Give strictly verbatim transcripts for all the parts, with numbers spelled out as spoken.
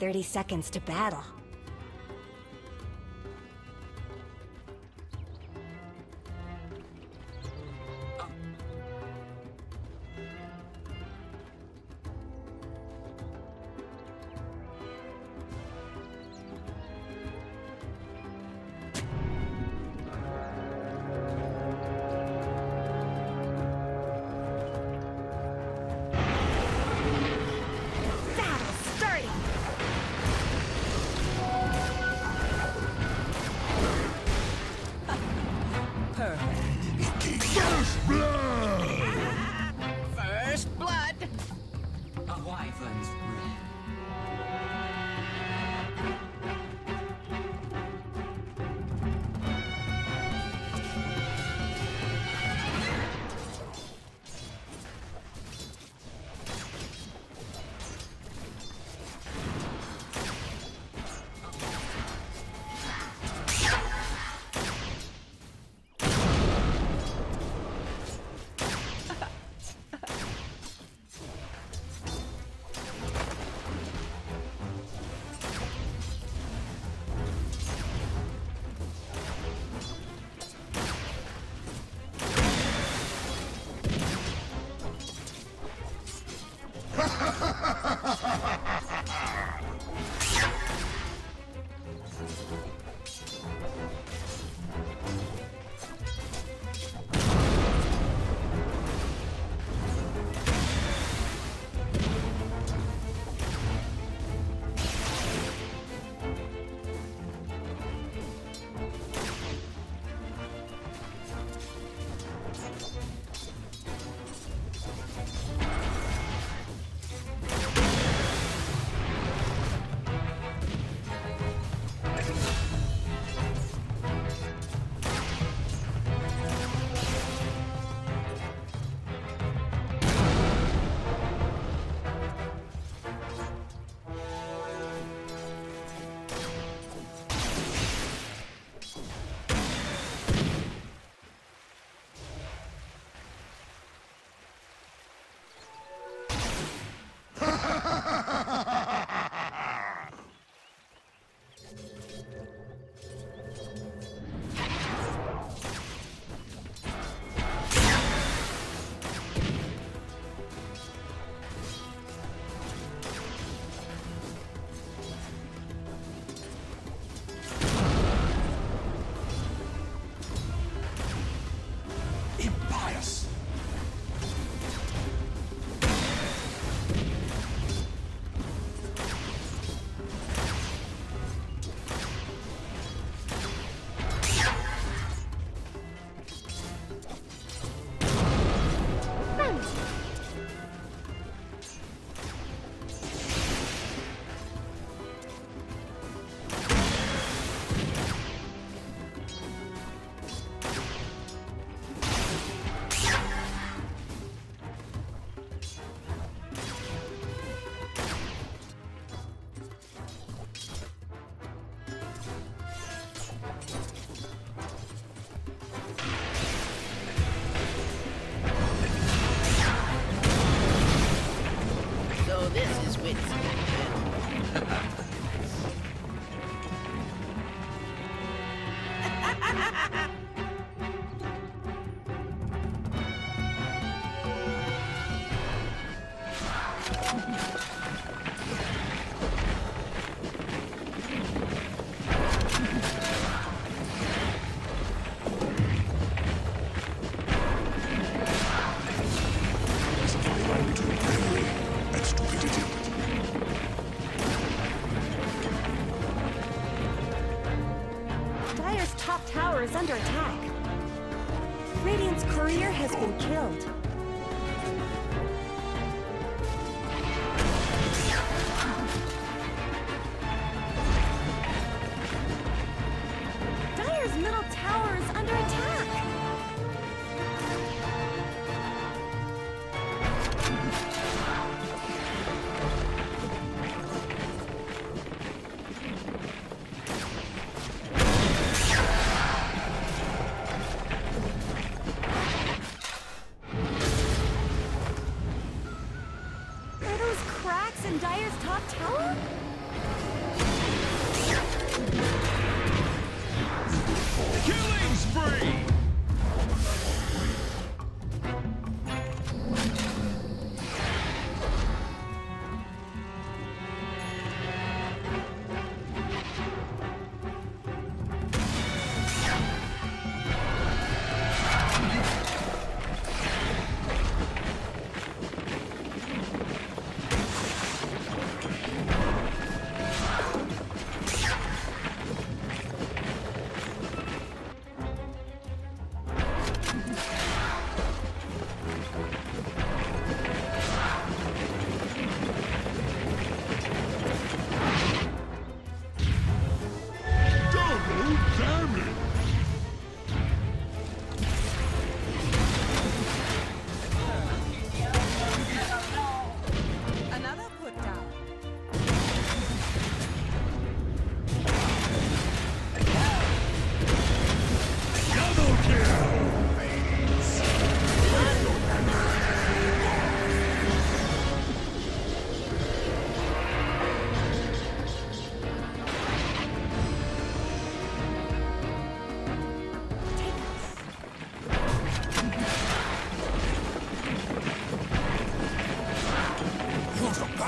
thirty seconds to battle. Is under attack. Radiant's courier has been killed. Dire's middle tower is under attack.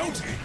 Shouting!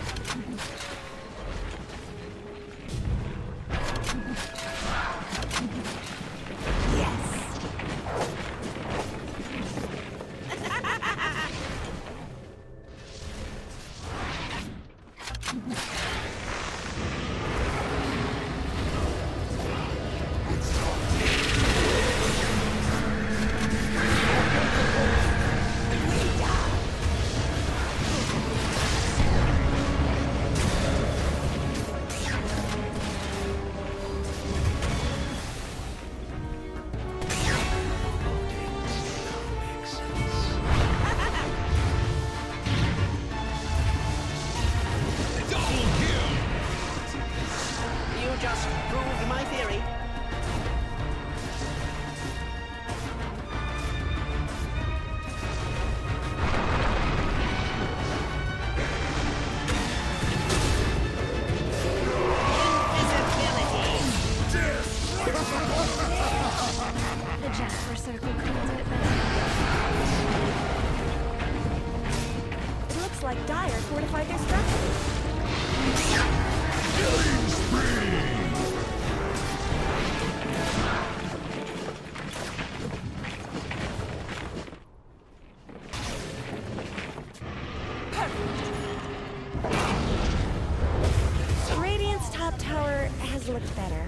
Looked better.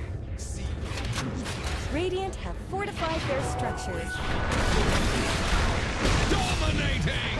Radiant have fortified their structures. Dominating!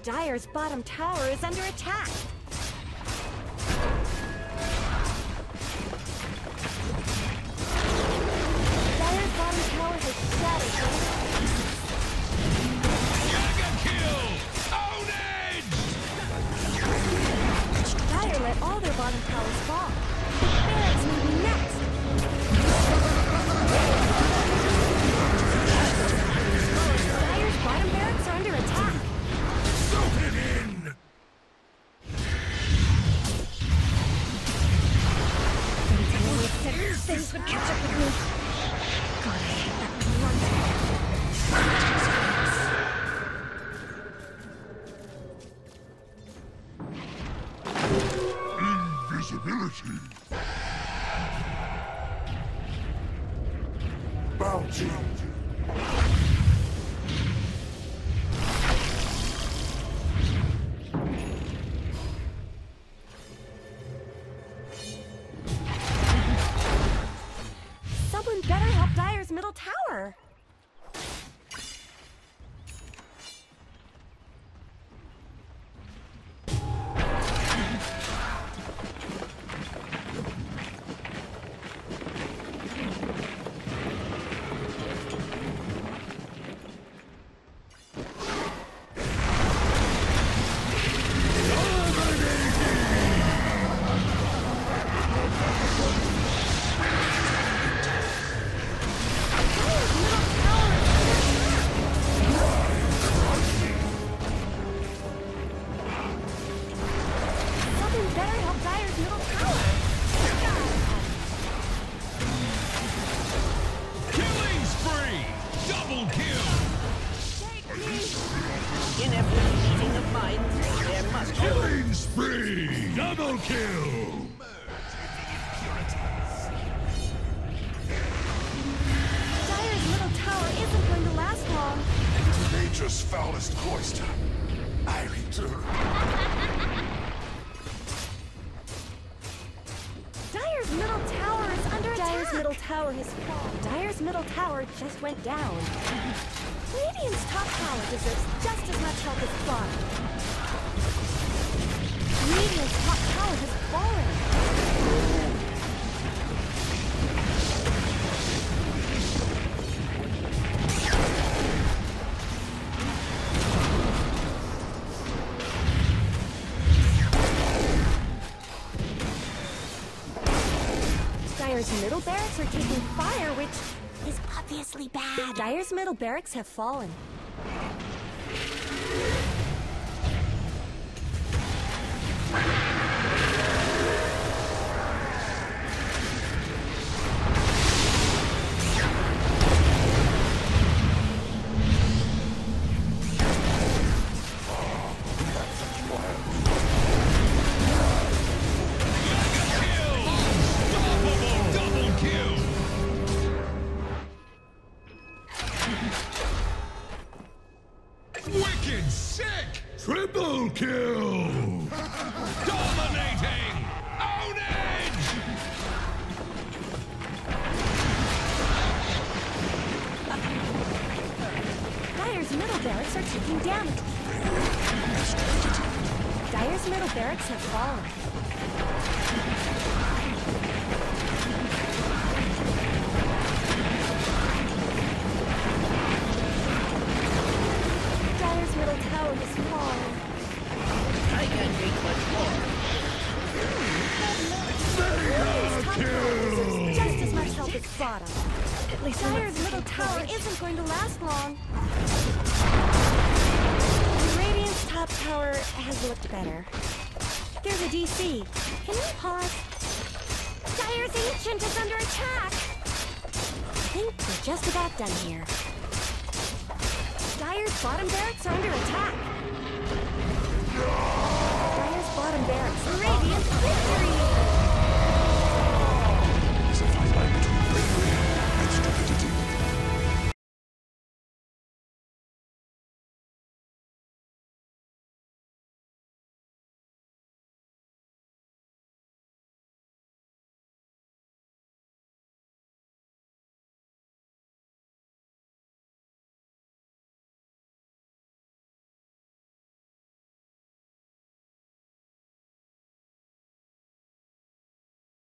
Dire's bottom tower is under attack. Dire's bottom tower has shattered. Mega kill! Ownage! Dire let all their bottom towers fall. The barracks may be next. Dire's bottom barracks are under attack. Soak it in! Things would catch up with me. God, I hate that blunt. Invisibility. Bounty. Someone better help Dire's middle tower. Killing spree! Double kill! Dire's middle tower isn't going to last long. Into nature's foulest cloister, I return. Dire's middle tower is under attack. Dire's middle tower has fallen. Dire's middle tower just went down. Radiant's top tower deserves just as much help as bottom. Radiant's top tower has fallen. Dire's middle barracks are taking fire, which is obviously bad. Dire's middle barracks have fallen. Wicked sick! Triple kill! Dominating! Ownage! Dire's middle barracks are taking damage. Dire's middle barracks have fallen. Dire's middle tower has fallen. I can't take much more. Radiant's top tower deserves just as much help as bottom. At least Dire's middle tower isn't going to last long. Radiant's top tower has looked better. There's a D C. Can we pause? Dire's Ancient is under attack! I think we're just about done here. Dire's bottom barracks are under attack. Dire's bottom barracks. Radiant victory!